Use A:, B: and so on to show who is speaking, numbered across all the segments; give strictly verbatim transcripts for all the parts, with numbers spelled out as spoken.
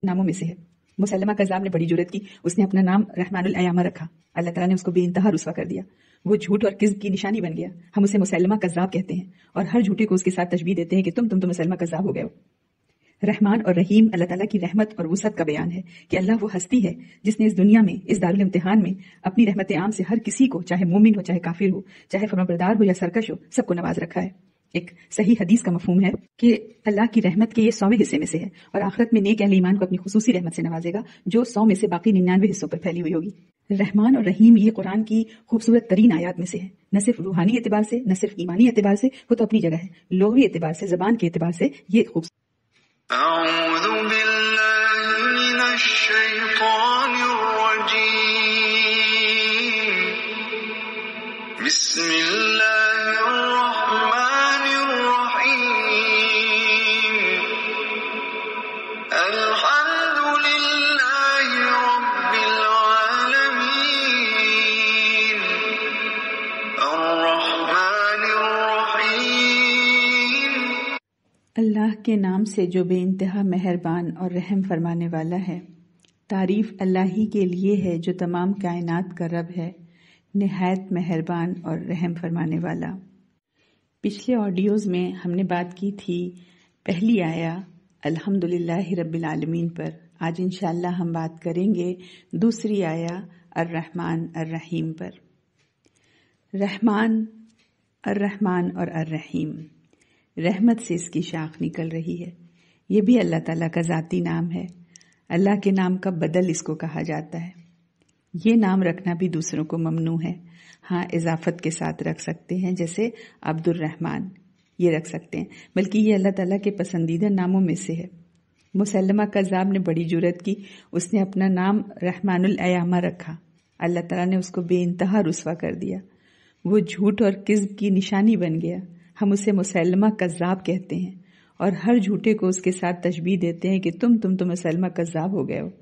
A: ناموں میں سے ہے۔ مسلمہ کذاب نے بڑی جرت کی، اس نے اپنا نام رحمان الایامہ رکھا، اللہ تعالیٰ نے اس کو بے انتہا رسوا کر دیا، وہ جھوٹ اور کذب کی نشانی بن گیا، ہم اسے مسلمہ کذاب کہتے ہیں اور ہر جھوٹے کو اس کے ساتھ تشبیہ دیتے ہیں کہ تم تم تو مسلمہ کذاب ہو گئے ہو۔ رحمان اور رحیم اللہ تعالیٰ کی رحمت اور وسعت کا بیان ہے کہ اللہ وہ ہستی ہے جس نے اس دنیا میں، اس دارالامتحان میں اپنی رحمت عام سے ہر کسی کو، چاہے مومن ہو، چاہے کافر ہو، چاہے فرمانبردار ہو یا سرکش ہو، سب کو نواز رکھا ہے۔ ایک صحیح حدیث کا مفہوم ہے کہ اللہ کی رحمت کے یہ سویں حصے میں سے ہے اور آخرت میں نیک اہل ایمان کو اپنی خصوصی رحمت سے نوازے گا جو سو میں سے باقی ننانوے حصوں پر پھیلی ہوئی ہوگی۔ رحمان اور رحیم یہ قرآن کی خوبصورت ترین آیات میں سے ہے، نہ صرف روحانی اعتبار سے، نہ صرف ایمانی اعتبار سے، وہ تو اپنی جگہ ہے، لغوی اعتبار سے، زبان کے اعتبار سے یہ خوبصورت۔
B: اعوذ باللہ من الشیطان الرجیم، بسم اللہ الرحمن الرحیم، الحمد للہ رب العالمین، الرحمن الرحیم۔
A: اللہ کے نام سے جو بے انتہا مہربان اور رحم فرمانے والا ہے۔ تعریف اللہ ہی کے لیے ہے جو تمام کائنات کا رب ہے، نہایت مہربان اور رحم فرمانے والا۔ پچھلے آڈیوز میں ہم نے بات کی تھی پہلی آیا الحمد للہ رب العالمین پر، آج انشاءاللہ ہم بات کریں گے دوسری آیا الرحمن الرحیم پر۔ رحمان، الرحمن اور الرحیم، رحمت سے اس کی شاخ نکل رہی ہے، یہ بھی اللہ تعالیٰ کا ذاتی نام ہے، اللہ کے نام کا بدل اس کو کہا جاتا ہے۔ یہ نام رکھنا بھی دوسروں کو ممنوع ہے، ہاں اضافت کے ساتھ رکھ سکتے ہیں، جیسے عبد الرحمن یہ رکھ سکتے ہیں، بلکہ یہ اللہ تعالیٰ کے پسندیدہ ناموں میں سے ہے۔ مسلمہ کذاب نے بڑی جرت کی، اس نے اپنا نام رحمان الایامہ رکھا، اللہ تعالیٰ نے اس کو بے انتہا رسوا کر دیا، وہ جھوٹ اور کذب کی نشانی بن گیا، ہم اسے مسلمہ کذاب کہتے ہیں اور ہر جھوٹے کو اس کے ساتھ تشبیہ دیتے ہیں کہ تم تم تو مسلمہ کذاب ہو گئے ہو۔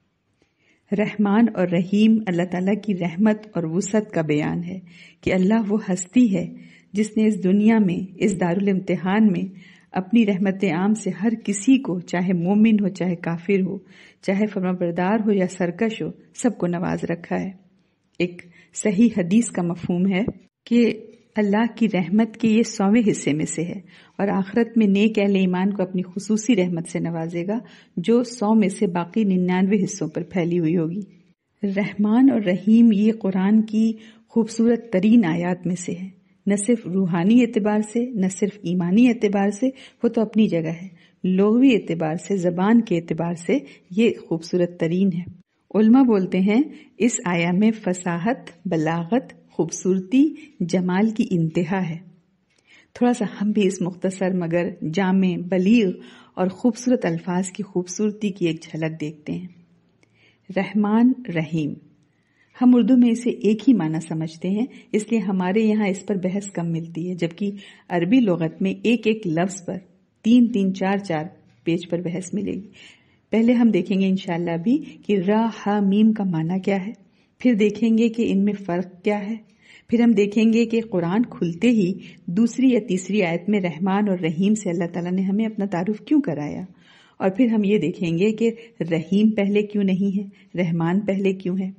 A: رحمان اور رحیم اللہ تعالیٰ کی رحمت اور وسعت کا بیان ہے کہ اللہ وہ ہستی ہے جس نے اس دنیا میں، اس دارالامتحان میں اپنی رحمت عام سے ہر کسی کو، چاہے مومن ہو، چاہے کافر ہو، چاہے فرمانبردار ہو یا سرکش ہو، سب کو نواز رکھا ہے۔ ایک صحیح حدیث کا مفہوم ہے کہ اللہ کی رحمت کے یہ سویں حصے میں سے ہے اور آخرت میں نیک اہل ایمان کو اپنی خصوصی رحمت سے نوازے گا جو سو میں سے باقی ننانوے حصوں پر پھیلی ہوئی ہوگی۔ رحمان اور رحیم یہ قرآن کی خوبصورت ترین آیات میں سے ہے، نہ صرف روحانی اعتبار سے، نہ صرف ایمانی اعتبار سے، وہ تو اپنی جگہ ہے، لغوی اعتبار سے، زبان کے اعتبار سے یہ خوبصورت ترین ہے۔ علماء بولتے ہیں اس آیا میں فصاحت، بلاغت، خوبصورتی، جمال کی انتہا ہے۔ تھوڑا سا ہم بھی اس مختصر مگر جامع، بلیغ اور خوبصورت الفاظ کی خوبصورتی کی ایک جھلک دیکھتے ہیں۔ رحمان، رحیم، ہم اردو میں اسے ایک ہی معنی سمجھتے ہیں، اس لیے ہمارے یہاں اس پر بحث کم ملتی ہے، جبکہ عربی لغت میں ایک ایک لفظ پر تین تین چار چار پیج پر بحث ملے گی۔ پہلے ہم دیکھیں گے انشاءاللہ بھی کہ را، ہا، میم کا معنی کیا ہے، پھر دیکھیں گے کہ ان میں فرق کیا ہے، پھر ہم دیکھیں گے کہ قرآن کھلتے ہی دوسری یا تیسری آیت میں رحمان اور رحیم سے اللہ تعالیٰ نے ہمیں اپنا تعارف کیوں کرایا، اور پھر ہم یہ دیکھیں گے کہ رحیم پہلے کیوں نہیں ہے، رحمان پہلے کیوں ہے۔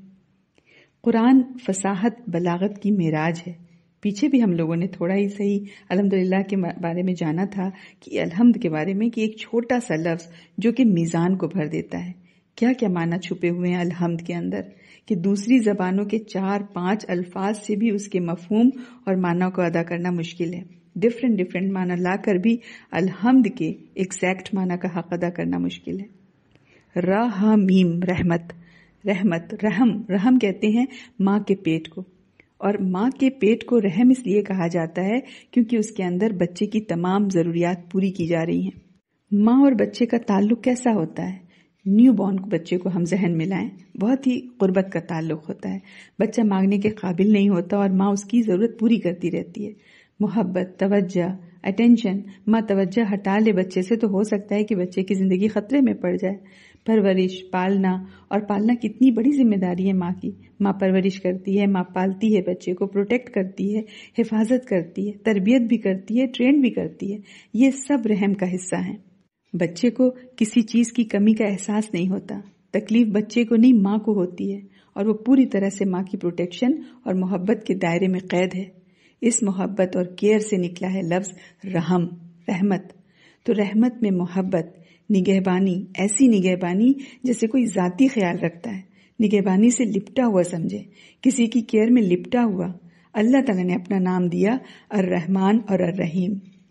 A: قرآن فصاحت، بلاغت کی معراج ہے۔ پیچھے بھی ہم لوگوں نے تھوڑا ہی صحیح الحمدللہ کے بارے میں جانا تھا کہ الحمد کے بارے میں کہ ایک چھوٹا سا لفظ جو کہ میزان کو بھر دیتا ہے، کیا کیا معنی چھپے ہوئے ہیں الحمد کے اندر، کہ دوسری زبانوں کے چار پانچ الفاظ سے بھی اس کے مفہوم اور معنی کو ادا کرنا مشکل ہے، ڈفرینٹ ڈفرینٹ معنی لا کر بھی الحمد کے ایگزیکٹ معنی کا حق ادا کرنا مشکل ہے۔ را، ہا، میم، رحمت، رحمت، رحم، رحم کہتے ہیں ماں کے پیٹ کو، اور ماں کے پیٹ کو رحم اس لیے کہا جاتا ہے کیونکہ اس کے اندر بچے کی تمام ضروریات پوری کی جا رہی ہیں۔ ماں اور بچے کا تعلق کیسا ہوتا ہے؟ نیو بورن بچے کو ہم ذہن میں لائیں، بہت ہی قربت کا تعلق ہوتا ہے، بچہ مانگنے کے قابل نہیں ہوتا اور ماں اس کی ضرورت پوری کرتی رہتی ہے، محبت، توجہ، اٹینشن۔ ماں توجہ ہٹا لے بچے سے تو ہو سکتا ہے کہ بچے کی زندگی خطرے میں پڑ جائے۔ پرورش، پالنا، اور پالنا کتنی بڑی ذمہ داری ہے ماں کی۔ ماں پرورش کرتی ہے، ماں پالتی ہے، بچے کو پروٹیکٹ کرتی ہے، حفاظت کرتی ہے، تربیت بھی کرتی ہے، ٹرین بھی کرتی ہے، یہ سب رحم کا حصہ ہیں۔ بچے کو کسی چیز کی کمی کا احساس نہیں ہوتا. تکلیف بچے کو نہیں ماں کو ہوتی ہے، اور وہ پوری طرح سے ماں کی پروٹیکشن اور محبت کے دائرے میں قید ہے. اس محبت اور کیئر سے نکلا ہے لفظ رحم، رحمت. تو رحمت میں محبت، نگہبانی، ایسی نگہبانی جیسے کوئی ذاتی خیال رکھتا ہے، نگہبانی سے لپٹا ہوا سمجھے، کسی کی کیئر میں لپٹا ہوا. اللہ تعالیٰ نے اپنا نام دیا الرحمن اور الرحیم.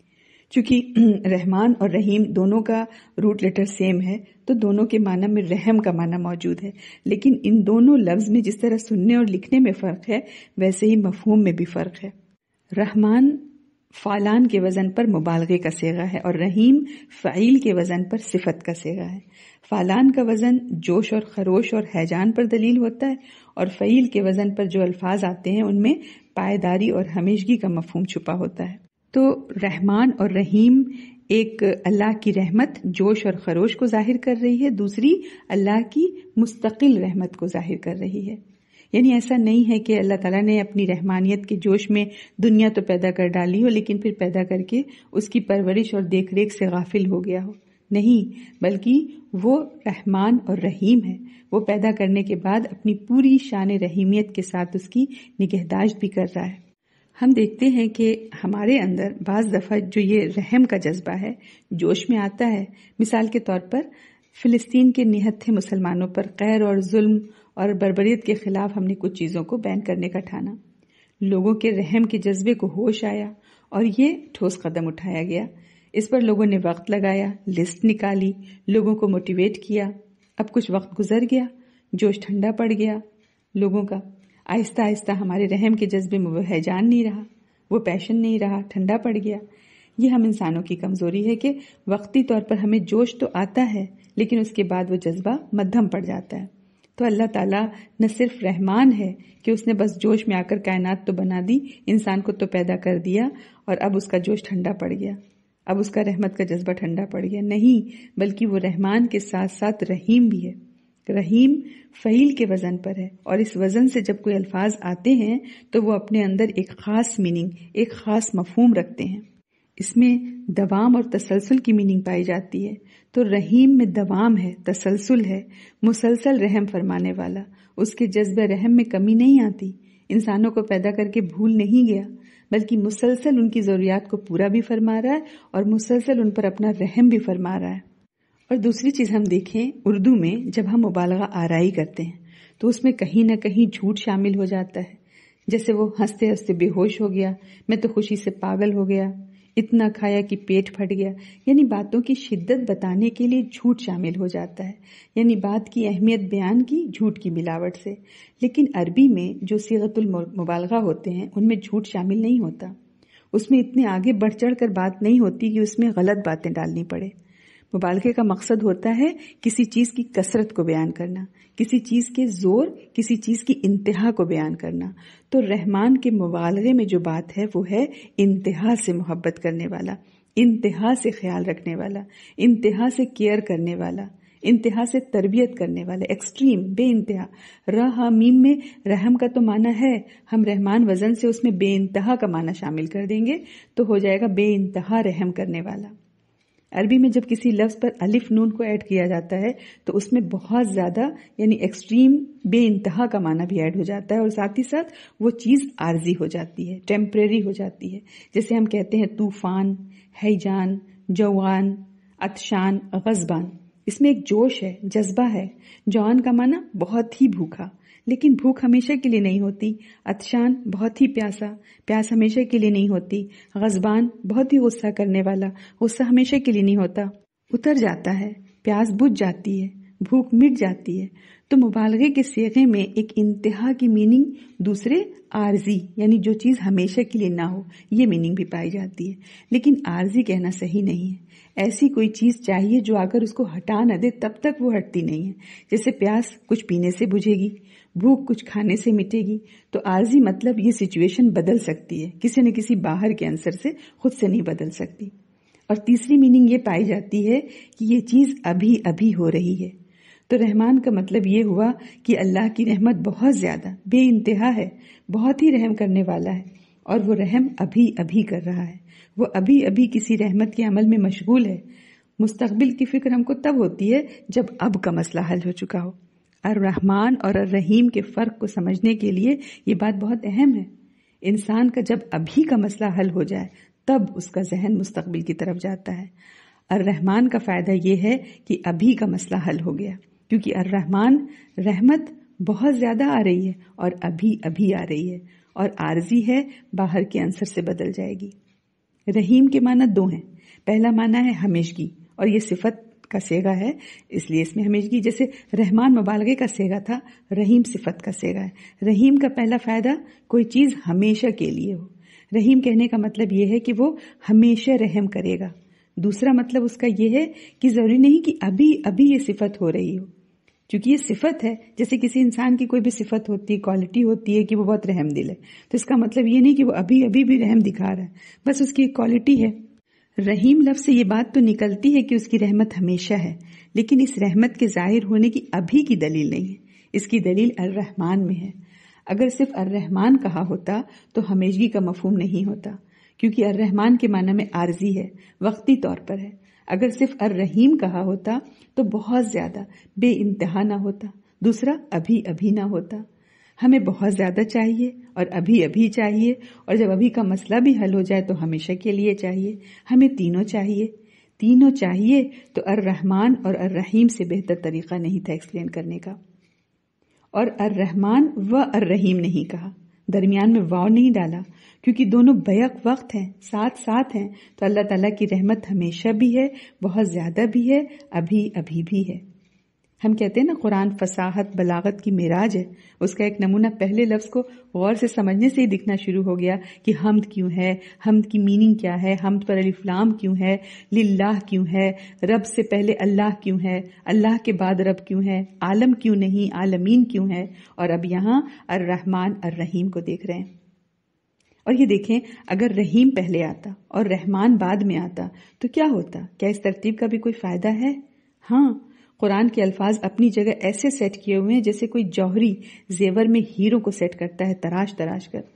A: چونکہ رحمان اور رحیم دونوں کا روٹ لیٹر سیم ہے تو دونوں کے معنی میں رحم کا معنی موجود ہے، لیکن ان دونوں لفظ میں جس طرح سننے اور لکھنے میں فرق ہے ویسے ہی مفہوم میں بھی فرق ہے. رحمان فعلان کے وزن پر مبالغے کا صیغہ ہے اور رحیم فعیل کے وزن پر صفت کا صیغہ ہے. فعلان کا وزن جوش اور خروش اور ہیجان پر دلیل ہوتا ہے، اور فعیل کے وزن پر جو الفاظ آتے ہیں ان میں پائیداری اور ہمیشگی کا مفہوم چھپا ہوتا ہے. تو رحمان اور رحیم ایک اللہ کی رحمت جوش اور خروش کو ظاہر کر رہی ہے، دوسری اللہ کی مستقل رحمت کو ظاہر کر رہی ہے. یعنی ایسا نہیں ہے کہ اللہ تعالیٰ نے اپنی رحمانیت کے جوش میں دنیا تو پیدا کر ڈالی ہو لیکن پھر پیدا کر کے اس کی پرورش اور دیکھ ریکھ سے غافل ہو گیا ہو. نہیں، بلکہ وہ رحمان اور رحیم ہے. وہ پیدا کرنے کے بعد اپنی پوری شان رحیمیت کے ساتھ اس کی نگہداشت بھی کر رہا ہے. ہم دیکھتے ہیں کہ ہمارے اندر بعض دفعہ جو یہ رحم کا جذبہ ہے جوش میں آتا ہے. مثال کے طور پر فلسطین کے نہتھے مسلمانوں پر قہر اور ظلم اور بربریت کے خلاف ہم نے کچھ چیزوں کو بین کرنے کا ٹھانا. لوگوں کے رحم کے جذبے کو ہوش آیا اور یہ ٹھوس قدم اٹھایا گیا. اس پر لوگوں نے وقت لگایا، لسٹ نکالی، لوگوں کو موٹیویٹ کیا. اب کچھ وقت گزر گیا، جوش ٹھنڈا پڑ گیا لوگوں کا. آہستہ آہستہ ہمارے رحم کے جذبے میں وہ ہیجان نہیں رہا، وہ پیشن نہیں رہا، ٹھنڈا پڑ گیا. یہ ہم انسانوں کی کمزوری ہے کہ وقتی طور پر ہمیں جوش تو آتا ہے لیکن اس کے بعد وہ جذبہ مدھم پڑ جاتا ہے. تو اللہ تعالیٰ نہ صرف رحمان ہے کہ اس نے بس جوش میں آ کر کائنات تو بنا دی، انسان کو تو پیدا کر دیا اور اب اس کا جوش ٹھنڈا پڑ گیا، اب اس کا رحمت کا جذبہ ٹھنڈا پڑ گیا. نہیں، بلکہ وہ رحمان کے ساتھ ساتھ رحیم بھی ہے. رحیم فعیل کے وزن پر ہے، اور اس وزن سے جب کوئی الفاظ آتے ہیں تو وہ اپنے اندر ایک خاص میننگ، ایک خاص مفہوم رکھتے ہیں. اس میں دوام اور تسلسل کی میننگ پائی جاتی ہے. تو رحیم میں دوام ہے، تسلسل ہے، مسلسل رحم فرمانے والا. اس کے جذبہ رحم میں کمی نہیں آتی، انسانوں کو پیدا کر کے بھول نہیں گیا، بلکہ مسلسل ان کی ضروریات کو پورا بھی فرما رہا ہے اور مسلسل ان پر اپنا رحم بھی فرما رہا ہے. اور دوسری چیز ہم دیکھیں، اردو میں جب ہم مبالغہ آرائی کرتے ہیں تو اس میں کہیں نہ کہیں جھوٹ شامل ہو جاتا ہے. جیسے وہ ہنستے ہنستے بے ہوش ہو گیا، میں تو خوشی سے پاگل ہو گیا، اتنا کھایا کہ پیٹ پھٹ گیا. یعنی باتوں کی شدت بتانے کے لیے جھوٹ شامل ہو جاتا ہے، یعنی بات کی اہمیت بیان کی جھوٹ کی ملاوٹ سے. لیکن عربی میں جو صیغۃ المبالغہ ہوتے ہیں ان میں جھوٹ شامل نہیں ہوتا. اس میں اتنے آگے بڑھ چڑھ کر بات نہیں ہوتی کہ اس میں غلط باتیں ڈالنی پڑے. مبالغے کا مقصد ہوتا ہے کسی چیز کی کثرت کو بیان کرنا، کسی چیز کے زور، کسی چیز کی انتہا کو بیان کرنا. تو رحمان کے مبالغے میں جو بات ہے وہ ہے انتہا سے محبت کرنے والا، انتہا سے خیال رکھنے والا، انتہا سے کیئر کرنے والا، انتہا سے تربیت کرنے والا، ایکسٹریم، بے انتہا. رحا میم میں رحم کا تو معنی ہے، ہم رحمان وزن سے اس میں بے انتہا کا معنی شامل کر دیں گے تو ہو جائے گا بے انتہا رحم کرنے والا. عربی میں جب کسی لفظ پر الف نون کو ایڈ کیا جاتا ہے تو اس میں بہت زیادہ یعنی ایکسٹریم بے انتہا کا معنی بھی ایڈ ہو جاتا ہے، اور ساتھ ہی ساتھ وہ چیز عارضی ہو جاتی ہے، ٹیمپریری ہو جاتی ہے. جیسے ہم کہتے ہیں طوفان، ہیجان، جوان، عطشان، غضبان. اس میں ایک جوش ہے، جذبہ ہے. جوان کا معنی بہت ہی بھوکا، لیکن بھوک ہمیشہ کے لیے نہیں ہوتی. عطشان بہت ہی پیاسا، پیاس ہمیشہ کے لیے نہیں ہوتی. غضبان بہت ہی غصہ کرنے والا، غصہ ہمیشہ کے لیے نہیں ہوتا، اتر جاتا ہے، پیاس بجھ جاتی ہے، بھوک مٹ جاتی ہے. تو مبالغے کے صیغے میں ایک انتہا کی میننگ، دوسرے عارضی یعنی جو چیز ہمیشہ کے لیے نہ ہو، یہ میننگ بھی پائی جاتی ہے. لیکن عارضی کہنا صحیح نہیں ہے. ایسی کوئی چیز چاہیے جو اگر اس کو ہٹا نہ دے تب تک وہ ہٹتی نہیں ہے. جیسے پیاس کچھ پینے سے بجھے گی، بھوک کچھ کھانے سے مٹے گی. تو عارضی مطلب یہ سچویشن بدل سکتی ہے، کسی نہ کسی باہر کے عنصر سے، خود سے نہیں بدل سکتی. اور تیسری میننگ یہ پائی جاتی ہے کہ یہ چیز ابھی ابھی ہو رہی ہے. تو رحمان کا مطلب یہ ہوا کہ اللہ کی رحمت بہت زیادہ بے انتہا ہے، بہت ہی رحم کرنے والا ہے، اور وہ رحم ابھی ابھی کر رہا ہے. وہ ابھی ابھی کسی رحمت کے عمل میں مشغول ہے. مستقبل کی فکر ہم کو تب ہوتی ہے جب اب کا مسئلہ حل ہو چکا ہو۔ الرحمن اور الرحیم کے فرق کو سمجھنے کے لیے یہ بات بہت اہم ہے۔ انسان کا جب ابھی کا مسئلہ حل ہو جائے تب اس کا ذہن مستقبل کی طرف جاتا ہے۔ الرحمن کا فائدہ یہ ہے کہ ابھی کا مسئلہ حل ہو گیا، کیونکہ الرحمن رحمت بہت زیادہ آ رہی ہے اور ابھی ابھی آ رہی ہے اور عارضی ہے، باہر کے عنصر سے بدل جائے گی۔ رحیم کے معنی دو ہیں۔ پہلا معنی ہے ہمیشگی، اور یہ صفت کا صیغہ ہے، اس لیے اس میں ہمیشگی، جیسے رحمان مبالغے کا صیغہ تھا، رحیم صفت کا صیغہ ہے۔ رحیم کا پہلا فائدہ کوئی چیز ہمیشہ کے لیے ہو۔ رحیم کہنے کا مطلب یہ ہے کہ وہ ہمیشہ رحم کرے گا۔ دوسرا مطلب اس کا یہ ہے کہ ضروری نہیں کہ ابھی ابھی یہ صفت ہو رہی ہو، کیونکہ یہ صفت ہے، جیسے کسی انسان کی کوئی بھی صفت ہوتی ہے، کوالٹی ہوتی ہے کہ وہ بہت رحم دل ہے، تو اس کا مطلب یہ نہیں کہ وہ ابھی ابھی بھی رحم دکھا رہا ہے، بس اس کی ایک کوالٹی ہے۔ رحیم لفظ سے یہ بات تو نکلتی ہے کہ اس کی رحمت ہمیشہ ہے، لیکن اس رحمت کے ظاہر ہونے کی ابھی کی دلیل نہیں ہے، اس کی دلیل الرحمن میں ہے۔ اگر صرف الرحمن کہا ہوتا تو ہمیشگی کا مفہوم نہیں ہوتا، کیونکہ الرحمن کے معنی میں عارضی ہے، وقتی طور پر ہے۔ اگر صرف الرحیم کہا ہوتا تو بہت زیادہ بے انتہا نہ ہوتا، دوسرا ابھی ابھی نہ ہوتا۔ ہمیں بہت زیادہ چاہیے اور ابھی ابھی چاہیے، اور جب ابھی کا مسئلہ بھی حل ہو جائے تو ہمیشہ کے لیے چاہیے۔ ہمیں تینوں چاہیے، تینوں چاہیے تو الرحمن اور الرحیم سے بہتر طریقہ نہیں تھا ایکسپلین کرنے کا۔ اور الرحمن و الرحیم نہیں کہا، درمیان میں واو نہیں ڈالا، کیونکہ دونوں بیک وقت ہیں، ساتھ ساتھ ہیں، تو اللہ تعالیٰ کی رحمت ہمیشہ بھی ہے، بہت زیادہ بھی ہے، ابھی ابھی بھی ہے۔ ہم کہتے ہیں نا قرآن فصاحت بلاغت کی معراج ہے، اس کا ایک نمونہ پہلے لفظ کو غور سے سمجھنے سے ہی دکھنا شروع ہو گیا کہ حمد کیوں ہے، حمد کی میننگ کیا ہے، حمد پر الف لام کیوں ہے، للہ کیوں ہے، رب سے پہلے اللہ کیوں ہے، اللہ کے بعد رب کیوں ہے، عالم کیوں نہیں، عالمین کیوں ہے، اور اب یہاں الرحمن الرحیم کو دیکھ رہے ہیں۔ اور یہ دیکھیں، اگر رحیم پہلے آتا اور رحمان بعد میں آتا تو کیا ہوتا؟ کیا اس ترتیب کا بھی کوئی فائدہ ہے؟ ہاں، قرآن کے الفاظ اپنی جگہ ایسے سیٹ کیے ہوئے ہیں جیسے کوئی جوہری زیور میں ہیروں کو سیٹ کرتا ہے تراش تراش کر۔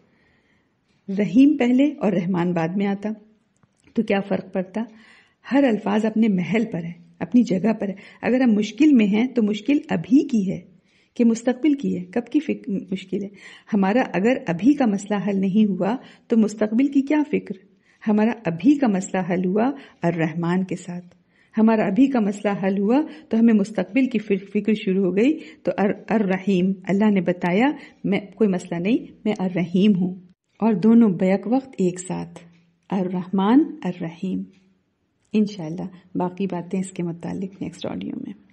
A: رحیم پہلے اور رحمان بعد میں آتا تو کیا فرق پڑتا؟ ہر الفاظ اپنے محل پر ہے، اپنی جگہ پر ہے۔ اگر ہم مشکل میں ہیں تو مشکل ابھی کی ہے کہ مستقبل کی ہے؟ کب کی فکر مشکل ہے؟ ہمارا اگر ابھی کا مسئلہ حل نہیں ہوا تو مستقبل کی کیا فکر؟ ہمارا ابھی کا مسئلہ حل ہوا الرحمن کے ساتھ، ہمارا ابھی کا مسئلہ حل ہوا تو ہمیں مستقبل کی فکر شروع ہو گئی۔ تو الرحیم، اللہ نے بتایا میں کوئی مسئلہ نہیں، میں الرحیم ہوں، اور دونوں بیک وقت ایک ساتھ، الرحمن الرحیم۔ انشاءاللہ باقی باتیں اس کے متعلق نیکسٹ آڈیو میں۔